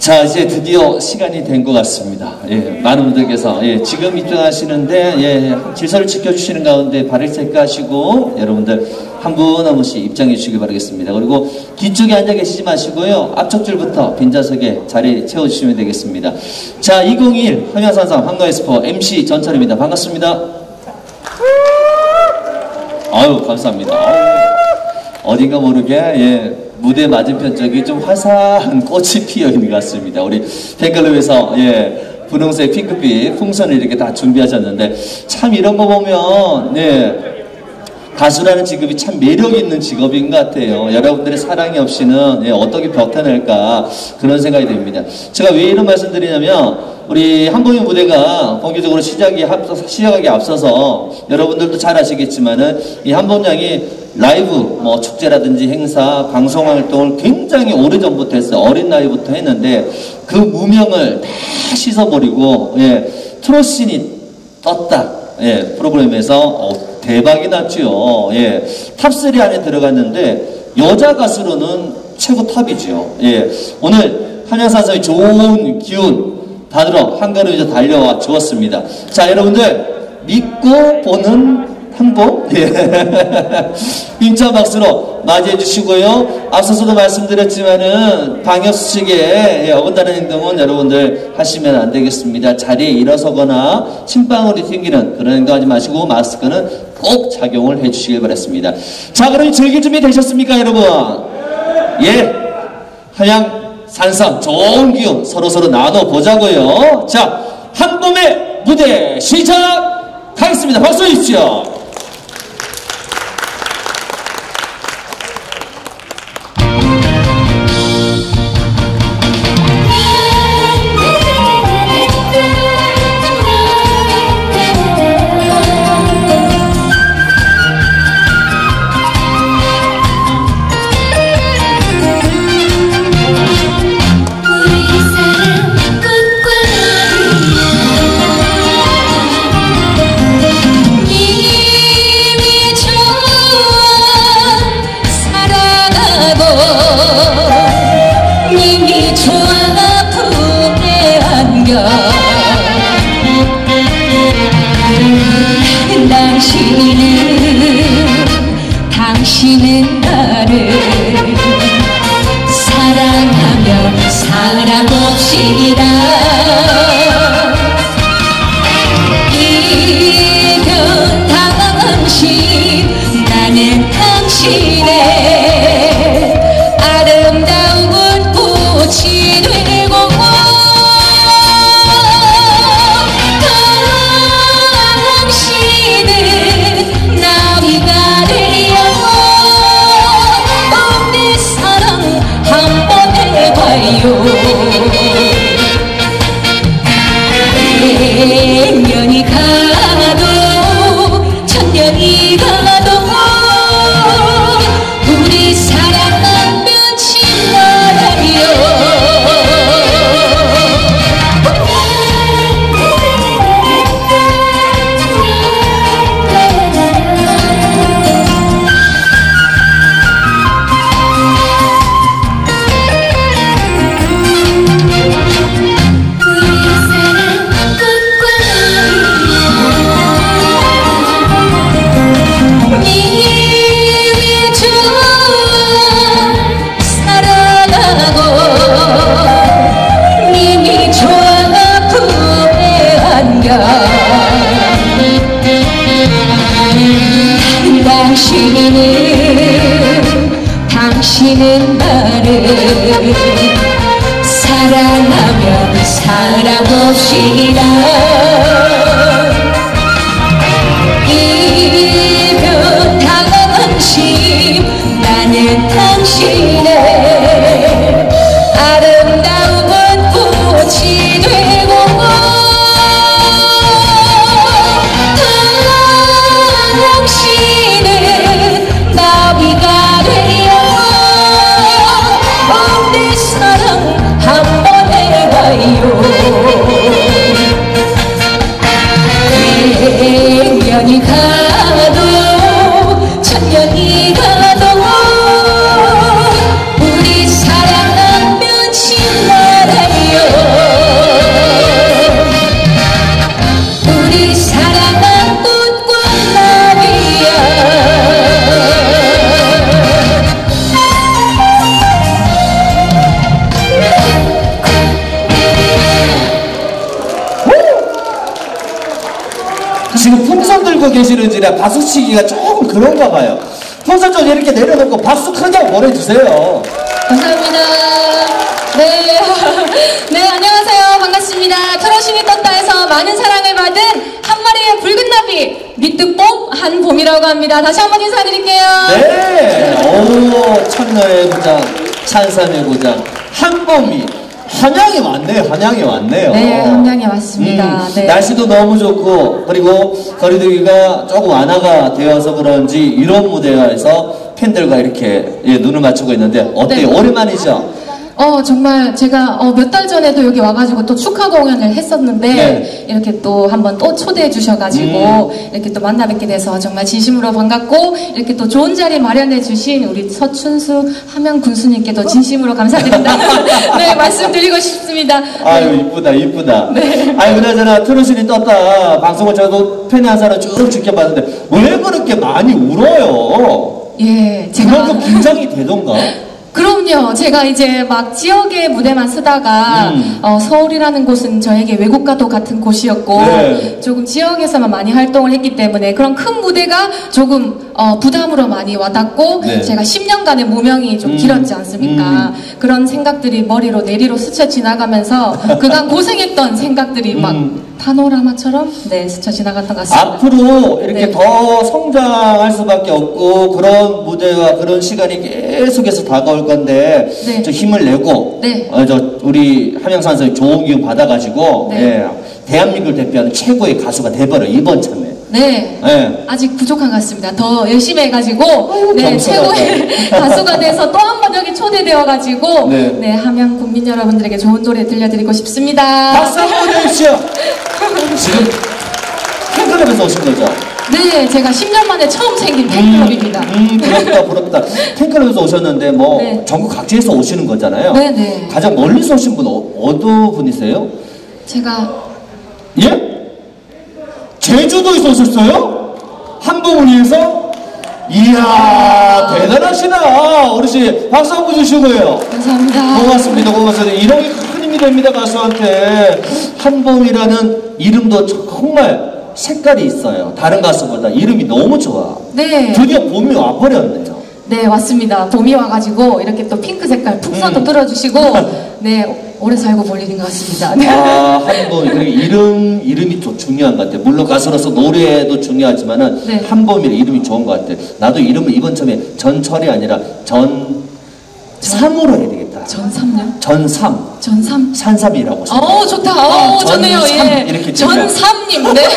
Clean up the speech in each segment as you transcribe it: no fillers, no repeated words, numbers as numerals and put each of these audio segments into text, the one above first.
자, 이제 드디어 시간이 된 것 같습니다. 예, 많은 분들께서 지금 입장하시는데 질서를 지켜주시는 가운데 발을 체크하시고 여러분들 한 분 한 분씩 입장해 주시기 바라겠습니다. 그리고 뒤쪽에 앉아 계시지 마시고요. 앞쪽 줄부터 빈좌석에 자리 채워주시면 되겠습니다. 자, 2021 한양산삼 한가에스포 MC 전철입니다. 반갑습니다. 아유, 감사합니다. 어딘가 모르게 무대 맞은편 쪽이 좀 화사한 꽃이 피어 있는 것 같습니다. 우리 팬클럽에서 분홍색 핑크빛 풍선을 이렇게 다 준비하셨는데 참 이런 거 보면 가수라는 직업이 참 매력 있는 직업인 것 같아요. 여러분들의 사랑이 없이는 어떻게 버텨낼까 그런 생각이 듭니다. 제가 왜 이런 말씀 드리냐면 우리 한국의 무대가 본격적으로 시작하기 앞서서 여러분들도 잘 아시겠지만은 이 한범양이 라이브 축제라든지 행사 방송 활동을 굉장히 오래전부터 했어요. 어린 나이부터 했는데 그 무명을 다 씻어버리고 트롯신이 떴다 프로그램에서 대박이 났죠. 탑3 안에 들어갔는데 여자 가수로는 최고 탑이죠. 오늘 한양산삼의 좋은 기운 받으러 한가로 이제 달려와 주었습니다. 자, 여러분들 믿고 보는 한복 힘찬 박수로 맞이해 주시고요. 앞서서도 말씀드렸지만은 방역수칙에 어긋나는 행동은 여러분들 하시면 안 되겠습니다. 자리에 일어서거나 침방울이 튕기는 그런 행동하지 마시고 마스크는 꼭 착용을 해 주시길 바랍니다. 자, 그럼 즐길 준비 되셨습니까, 여러분? 한양 산삼 좋은 기운 서로서로 나눠보자고요. 자, 한봄의 무대 시작하겠습니다. 박수 주십시오. 당신은 나를 사랑하며 살아봅시다. 이변 당신 나는 당신의 아름다운 꽃이 되고 당신은 나비가 되어 내 사랑 한번 해봐요. 백년이 가도 천년이 가도 우리 사랑 변치 말아요. 당신은 나를 사랑하며 살아봅시다. 이별 당신 나는 당신의 아름다운 꽃이 되고 당신은 나비가 되어 내 사랑 한번 해봐요. 계시는지라 박수 치기가 조금 그런가 봐요. 풍선 좀 이렇게 내려놓고 박수 크게 보내주세요. 감사합니다. 네. 네, 안녕하세요. 반갑습니다. 트로신이 떴다에서 많은 사랑을 받은 한 마리의 붉은 나비, 미뜨뽕 한봄이라고 합니다. 다시 한번 인사드릴게요. 네. 오, 천녀의 부장, 찬산의 부장, 한봄이. 한양에 왔네요. 한양에 왔네요. 네, 한양에 왔습니다. 네. 날씨도 너무 좋고 그리고 거리두기가 조금 완화가 되어서 그런지 이런 무대에서 팬들과 이렇게 눈을 맞추고 있는데 어때요? 네. 오랜만이죠? 정말 제가 몇 달 전에도 여기 와가지고 또 축하 공연을 했었는데 네. 이렇게 또 한번 또 초대해 주셔가지고 이렇게 또 만나 뵙게 돼서 정말 진심으로 반갑고 이렇게 또 좋은 자리 마련해 주신 우리 서춘수 함양 군수님께도 진심으로 감사드린다. 네, 말씀드리고 싶습니다. 아유 이쁘다 이쁘다. 네. 아유 그나저나 트로신이 떴다 방송을 저도 팬의 한 사람 쭉 지켜봤는데 왜 그렇게 많이 울어요? 예, 그만큼 긴장이 되던가? 그럼요. 제가 이제 막 지역의 무대만 쓰다가 서울이라는 곳은 저에게 외국과도 같은 곳이었고 네. 조금 지역에서만 많이 활동을 했기 때문에 그런 큰 무대가 조금 부담으로 많이 와닿고 네. 제가 10년간의 무명이 좀 길었지 않습니까? 그런 생각들이 머리로 내리로 스쳐 지나가면서 그간 고생했던 생각들이 막 파노라마처럼 네 스쳐 지나갔던 것 같습니다. 앞으로 이렇게 네. 더 성장할 수밖에 없고 그런 무대와 그런 시간이 계속해서 다가올 건데 네. 좀 힘을 내고 네. 우리 함양산성이 좋은 기운 받아가지고 네. 예, 대한민국을 대표하는 최고의 가수가 돼버려 이번 참에. 네. 예. 아직 부족한 것 같습니다. 더 열심히 해가지고, 네, 겸손하다. 최고의 가수가 돼서 또 한 번 여기 초대되어가지고, 네. 네, 함양 국민 여러분들에게 좋은 노래 들려드리고 싶습니다. 박수 한번 보내주시죠. 지금 팬클럽에서 오신 거죠? 네, 제가 10년 만에 처음 생긴 팬클럽입니다. 부럽다 부럽다. 팬클럽에서 오셨는데 뭐 네. 전국 각지에서 오시는 거잖아요. 네네. 가장 멀리서 오신 분 어느 분이세요? 제가, 예? 제주도에서 오셨어요? 한복을 위해서? 이야 대단하시다 어르신 박수 한번 주시고요. 감사합니다. 고맙습니다 고맙습니다. 이런 게 큰 힘이 됩니다 가수한테. 한봄이라는 이름도 정말 색깔이 있어요. 다른 가수보다 이름이 너무 좋아. 네. 드디어 봄이 와버렸네요. 네, 왔습니다. 봄이 와가지고, 이렇게 또 핑크 색깔 풍선도 뚫어주시고, 네, 오래 살고 볼 일인 것 같습니다. 네. 아, 한봄 그리고 이름이 좀 중요한 것 같아. 물론 가수로서 노래도 중요하지만은 네. 한봄이라 이름이 좋은 것 같아. 나도 이름을 이번 처음에 전철이 아니라 전삼으로 해야 되겠다. 전삼요? 전삼. 전삼? 산삼이라고. 좋다. 좋네요. 전삼 예. 이렇게 지으면. 전삼님, 네.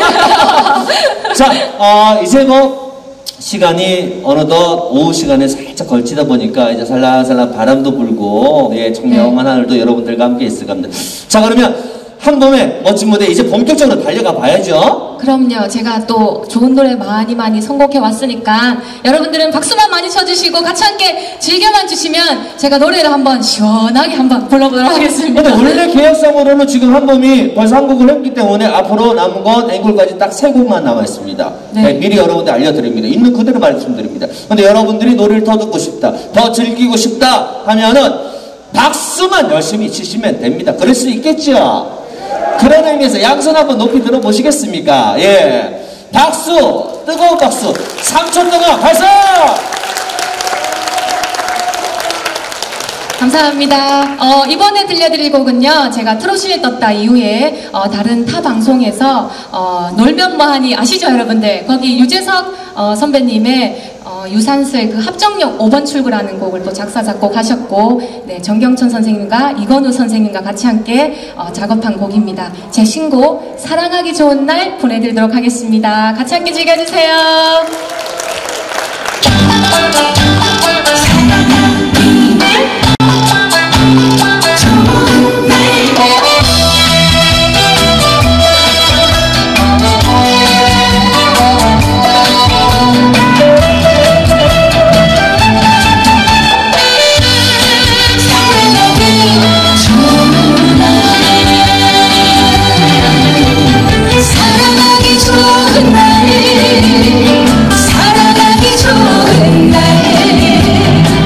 자, 이제 뭐 시간이 어느덧 오후 시간에 살짝 걸치다 보니까 이제 살랑살랑 바람도 불고 예, 청명한 하늘도 여러분들과 함께 있을 겁니다. 자, 그러면 한봄의 멋진 무대 이제 본격적으로 달려가 봐야죠. 그럼요. 제가 또 좋은 노래 많이 선곡해 왔으니까 여러분들은 박수만 많이 쳐주시고 같이 함께 즐겨만 주시면 제가 노래를 한번 시원하게 한번 불러보도록 하겠습니다. 근데 원래 계약상으로는 지금 한봄이 벌써 한 곡을 했기 때문에 앞으로 남은 건 앵콜까지 딱 3곡만 남아있습니다. 네. 네, 미리 여러분들 알려드립니다. 있는 그대로 말씀드립니다. 근데 여러분들이 노래를 더 듣고 싶다, 더 즐기고 싶다 하면은 박수만 열심히 치시면 됩니다. 그럴 수 있겠죠? 그런 의미에서 양손 한번 높이 들어보시겠습니까? 예. 박수! 뜨거운 박수! 3초 동안 발사! 감사합니다. 이번에 들려드릴 곡은요, 제가 트로신이 떴다 이후에, 다른 타 방송에서, 놀면 뭐하니 아시죠, 여러분들? 거기 유재석, 선배님의, 유산슬 그 합정역 5번 출구라는 곡을 또 작사, 작곡하셨고, 네, 정경천 선생님과 이건우 선생님과 같이 함께, 작업한 곡입니다. 제 신곡, 사랑하기 좋은 날 보내드리도록 하겠습니다. 같이 함께 즐겨주세요. 사랑하기 좋은 날 사랑하기 좋은 날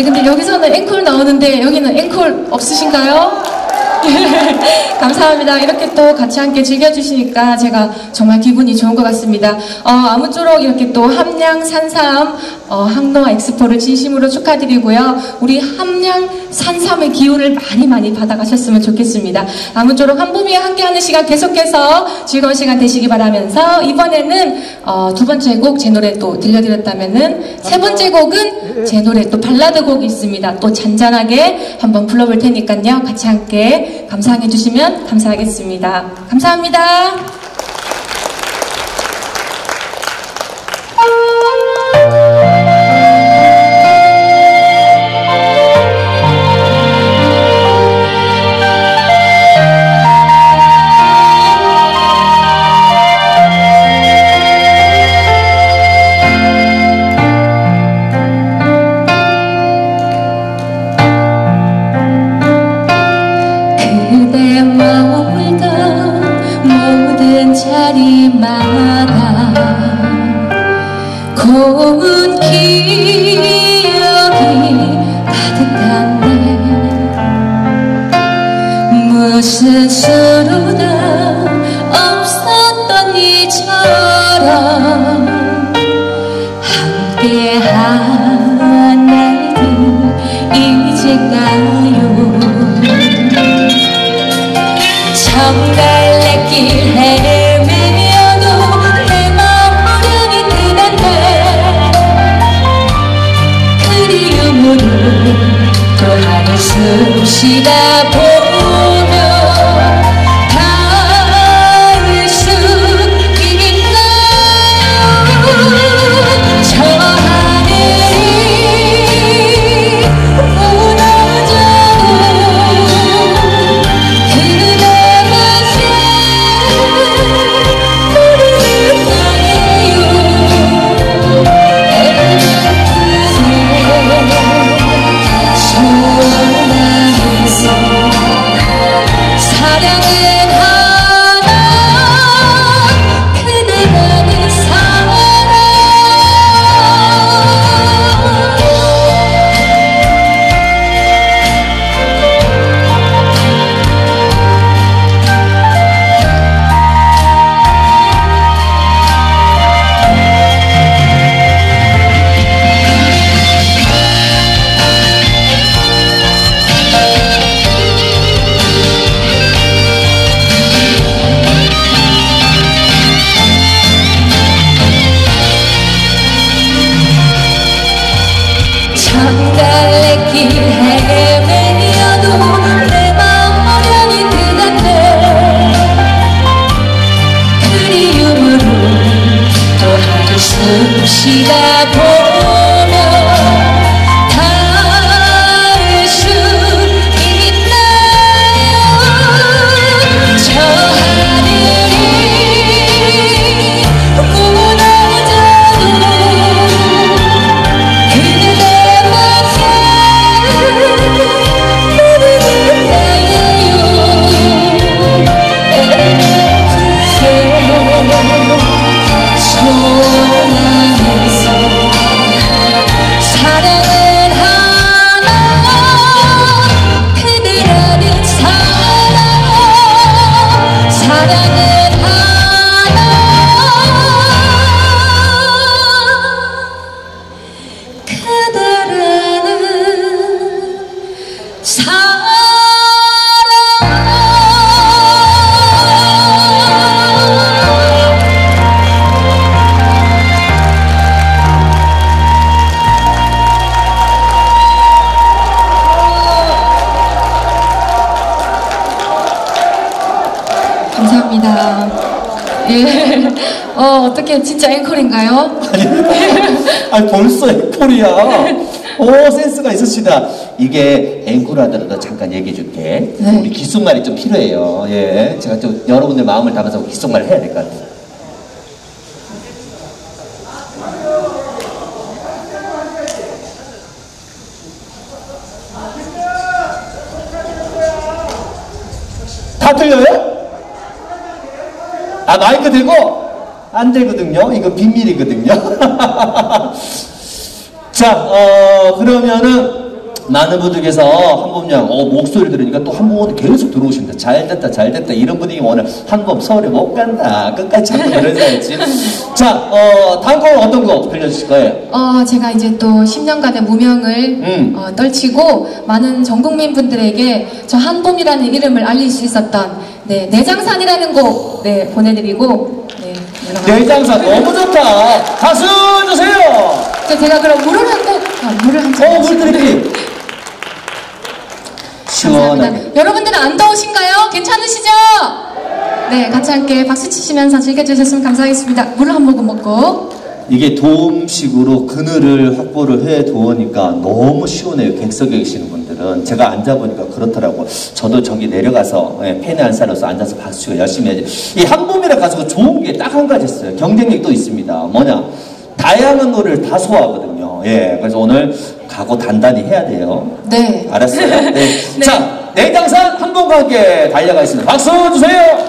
근데 여기서는 앵콜 나오는데 여기는 앵콜 없으신가요? 감사합니다. 이렇게 또 같이 함께 즐겨주시니까 제가 정말 기분이 좋은 것 같습니다. 아무쪼록 이렇게 또 함양 산삼 항노 엑스포를 진심으로 축하드리고요. 우리 함양 산삼의 기운을 많이 받아가셨으면 좋겠습니다. 아무쪼록 한봄이와 함께하는 시간 계속해서 즐거운 시간 되시기 바라면서 이번에는 두 번째 곡 제 노래 또 들려드렸다면은 세 번째 곡은 제 노래 또 발라드 곡이 있습니다. 또 잔잔하게 한번 불러볼 테니까요. 같이 함께 감상해 주시면 감사하겠습니다. 감사합니다. 자리마다 고운 기억이 가득한데 무슨 수로나 없었던 이처럼 함께한 날들 이제가요 정갈래길 헤매어도 내 마음이 뜨는데 그리움으로 또 한숨 쉬다 보며 닿을 수 있나요 저 하늘이 무너져도 정갈래길 헤매어도 내 마음이 뜨는데 그리움으로 또 한숨 쉬다 보며 닿을 수 있나요 저 하늘이 무너져도 감사합니다. 예. 어떻게 진짜 앵콜인가요? 아니 벌써 앵콜이야. 오 센스가 있으시다. 이게 앵콜 하더라도 잠깐 얘기해 줄게. 네. 우리 귓속말이 좀 필요해요. 예, 제가 좀 여러분들 마음을 담아서 귓속말을 해야 될 것 같아요. 다 틀려요? 아 마이크 들고? 안 되거든요. 이거 비밀이거든요. 자, 그러면은 많은 분들께서 한범양 목소리 들으니까 또 한번 계속 들어오십니다. 잘됐다 잘됐다 이런 분위기 오늘 한번 서울에 못 간다 끝까지 자꾸 그러셔야지. 자 다음 곡은 어떤 곡 들려주실 거예요? 제가 이제 또 10년간의 무명을 떨치고 많은 전 국민 분들에게 저 한봄이라는 이름을 알릴 수 있었던 네, 내장산이라는 곡 네, 보내드리고 네, 내장산 너무 좋다. 박수 주세요. 제가 그럼 물을 한 곡, 물을 한 잔. 물 드릴게요. 시원하게. 여러분들은 안 더우신가요? 괜찮으시죠? 네, 같이 함께 박수 치시면서 즐겨주셨으면 감사하겠습니다. 물 한 모금 먹고. 이게 도움식으로 그늘을 확보를 해 두으니까 너무 시원해요. 객석에 계시는 분들은. 제가 앉아보니까 그렇더라고. 저도 저기 내려가서 팬에 안 살아서 앉아서 박수 치고 열심히 해야지. 이 한봄이라 가지고 좋은 게 딱 한 가지 있어요. 경쟁력도 있습니다. 뭐냐? 다양한 노래를 다 소화하거든요. 예, 그래서 오늘 각오 단단히 해야 돼요. 네. 알았어요? 네. 네. 자, 내장산 한번과 함께 달려가겠습니다. 박수 주세요!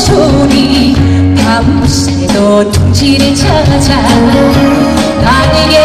밤새도 둥지를 찾아 나에게